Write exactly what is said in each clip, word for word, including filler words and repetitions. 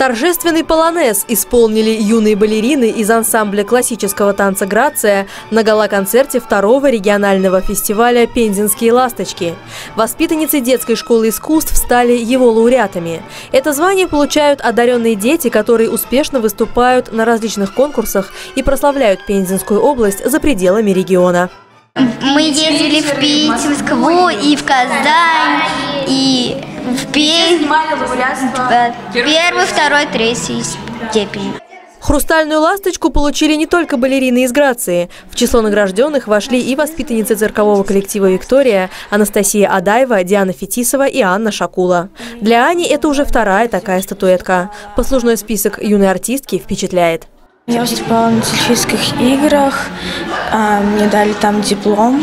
Торжественный полонез исполнили юные балерины из ансамбля классического танца «Грация» на гала-концерте второго регионального фестиваля «Пензенские ласточки». Воспитанницы детской школы искусств стали его лауреатами. Это звание получают одаренные дети, которые успешно выступают на различных конкурсах и прославляют Пензенскую область за пределами региона. Мы ездили в Питер, в Москву и в Казань, и в Пермь. Первый, второй, третий степень. Хрустальную ласточку получили не только балерины из Грации. В число награжденных вошли и воспитанницы циркового коллектива «Виктория» Анастасия Адаева, Диана Фетисова и Анна Шакула. Для Ани это уже вторая такая статуэтка. Послужной список юной артистки впечатляет. Я выступала на Цельфийских играх, мне дали там диплом,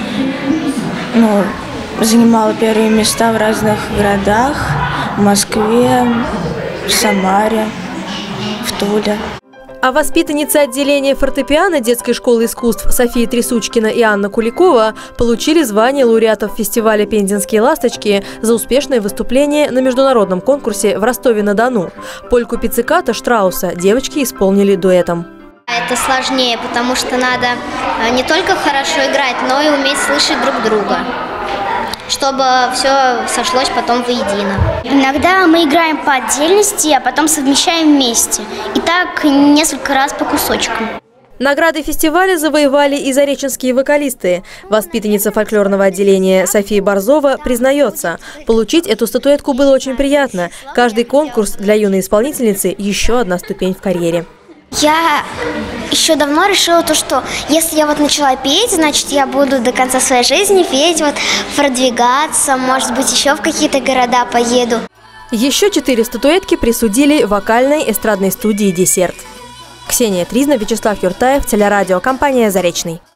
ну, занимала первые места в разных городах, в Москве, в Самаре, в Туле. А воспитанницы отделения фортепиано детской школы искусств София Трясучкина и Анна Куликова получили звание лауреатов фестиваля «Пензенские ласточки» за успешное выступление на международном конкурсе в Ростове-на-Дону. Польку пицциката Штрауса девочки исполнили дуэтом. Это сложнее, потому что надо не только хорошо играть, но и уметь слышать друг друга, чтобы все сошлось потом воедино. Иногда мы играем по отдельности, а потом совмещаем вместе. И так несколько раз по кусочкам. Награды фестиваля завоевали и зареченские вокалисты. Воспитанница фольклорного отделения София Борзова признается, получить эту статуэтку было очень приятно. Каждый конкурс для юной исполнительницы – еще одна ступень в карьере. Я еще давно решила то, что если я вот начала петь, значит, я буду до конца своей жизни петь, вот, продвигаться, может быть, еще в какие-то города поеду. Еще четыре статуэтки присудили вокальной эстрадной студии «Десерт». Ксения Тризна, Вячеслав Юртаев, телерадио, компания «Заречный».